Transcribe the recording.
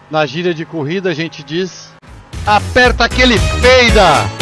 Na gíria de corrida a gente diz: aperta que ele peida!